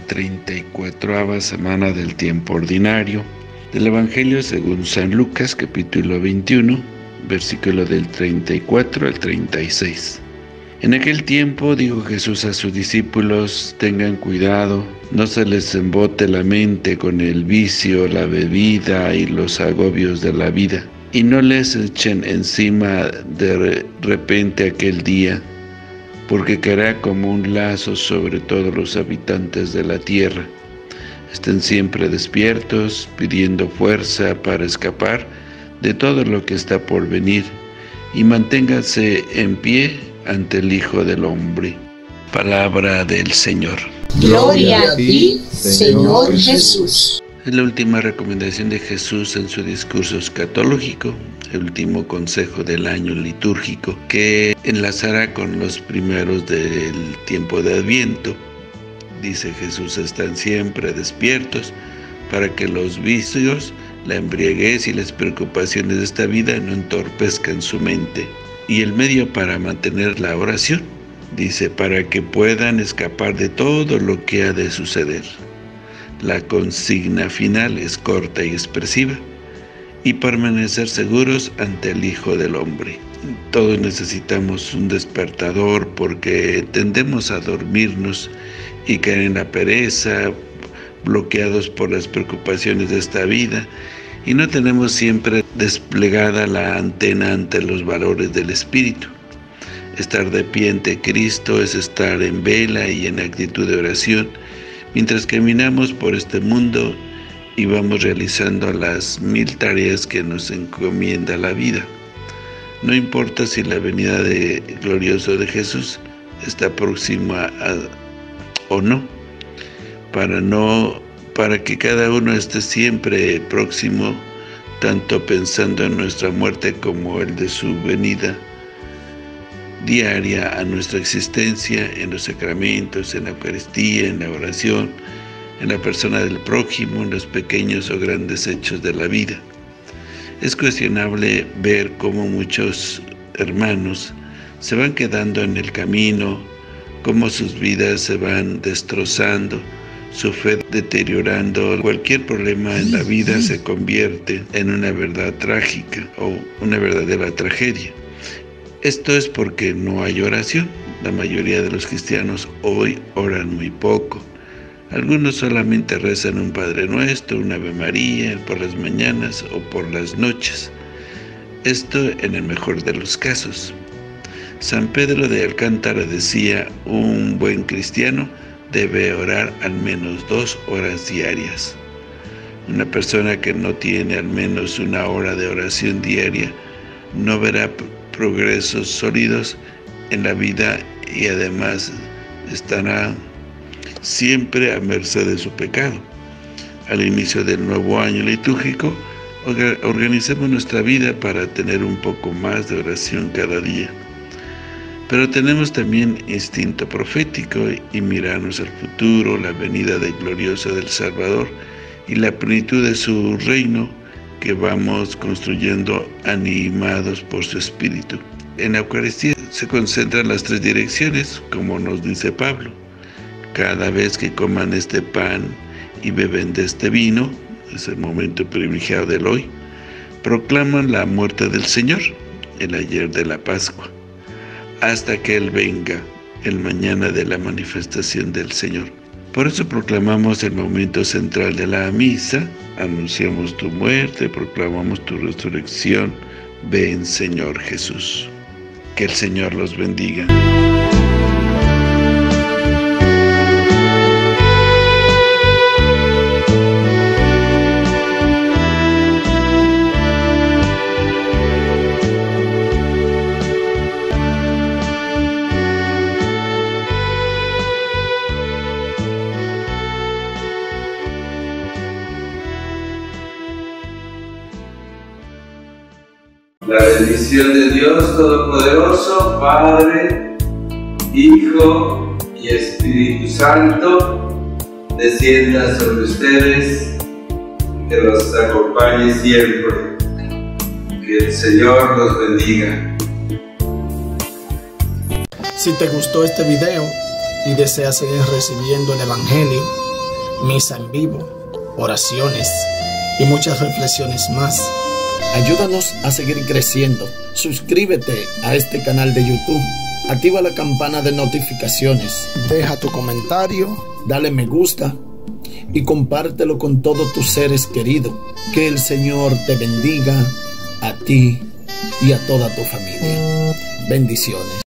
34ª semana del tiempo ordinario del Evangelio según San Lucas, capítulo 21, versículo del 34 al 36. En aquel tiempo dijo Jesús a sus discípulos: tengan cuidado, no se les embote la mente con el vicio, la bebida y los agobios de la vida, y no les echen encima de repente aquel día, porque caerá como un lazo sobre todos los habitantes de la tierra. Estén siempre despiertos, pidiendo fuerza para escapar de todo lo que está por venir, y manténganse en pie ante el Hijo del Hombre. Palabra del Señor. Gloria a ti, Señor Jesús. Es la última recomendación de Jesús en su discurso escatológico, el último consejo del año litúrgico, que enlazará con los primeros del tiempo de Adviento. Dice Jesús: están siempre despiertos para que los vicios, la embriaguez y las preocupaciones de esta vida no entorpezcan su mente. Y el medio para mantener la oración, dice, para que puedan escapar de todo lo que ha de suceder. La consigna final es corta y expresiva: y permanecer seguros ante el Hijo del Hombre. Todos necesitamos un despertador porque tendemos a dormirnos y caer en la pereza, bloqueados por las preocupaciones de esta vida, y no tenemos siempre desplegada la antena ante los valores del Espíritu. Estar de pie ante Cristo es estar en vela y en actitud de oración, mientras caminamos por este mundo y vamos realizando las 1000 tareas que nos encomienda la vida. No importa si la venida gloriosa de Jesús está próxima o no, para que cada uno esté siempre próximo, tanto pensando en nuestra muerte como el de su venida diaria a nuestra existencia, en los sacramentos, en la Eucaristía, en la oración, en la persona del prójimo, en los pequeños o grandes hechos de la vida. Es cuestionable ver cómo muchos hermanos se van quedando en el camino, cómo sus vidas se van destrozando, su fe deteriorando. Cualquier problema en la vida se convierte en una verdad trágica o una verdadera tragedia. Esto es porque no hay oración. La mayoría de los cristianos hoy oran muy poco. Algunos solamente rezan un Padre Nuestro, una Ave María por las mañanas o por las noches. Esto en el mejor de los casos. San Pedro de Alcántara decía: un buen cristiano debe orar al menos 2 horas diarias. Una persona que no tiene al menos 1 hora de oración diaria no verá progresos sólidos en la vida y además estará siempre a merced de su pecado. Al inicio del nuevo año litúrgico, organicemos nuestra vida para tener un poco más de oración cada día. Pero tenemos también instinto profético y mirarnos al futuro, la venida gloriosa del Salvador y la plenitud de su reino que vamos construyendo animados por su Espíritu. En la Eucaristía se concentran las 3 direcciones, como nos dice Pablo. Cada vez que coman este pan y beben de este vino, es el momento privilegiado del hoy, proclaman la muerte del Señor, el ayer de la Pascua, hasta que Él venga, el mañana de la manifestación del Señor. Por eso proclamamos el momento central de la misa: anunciamos tu muerte, proclamamos tu resurrección. Ven, Señor Jesús. Que el Señor los bendiga. La bendición de Dios Todopoderoso, Padre, Hijo y Espíritu Santo, descienda sobre ustedes, que los acompañe siempre. Que el Señor los bendiga. Si te gustó este video y deseas seguir recibiendo el Evangelio, misa en vivo, oraciones y muchas reflexiones más. Ayúdanos a seguir creciendo. Suscríbete a este canal de YouTube. Activa la campana de notificaciones. Deja tu comentario, dale me gusta y compártelo con todos tus seres queridos. Que el Señor te bendiga a ti y a toda tu familia. Bendiciones.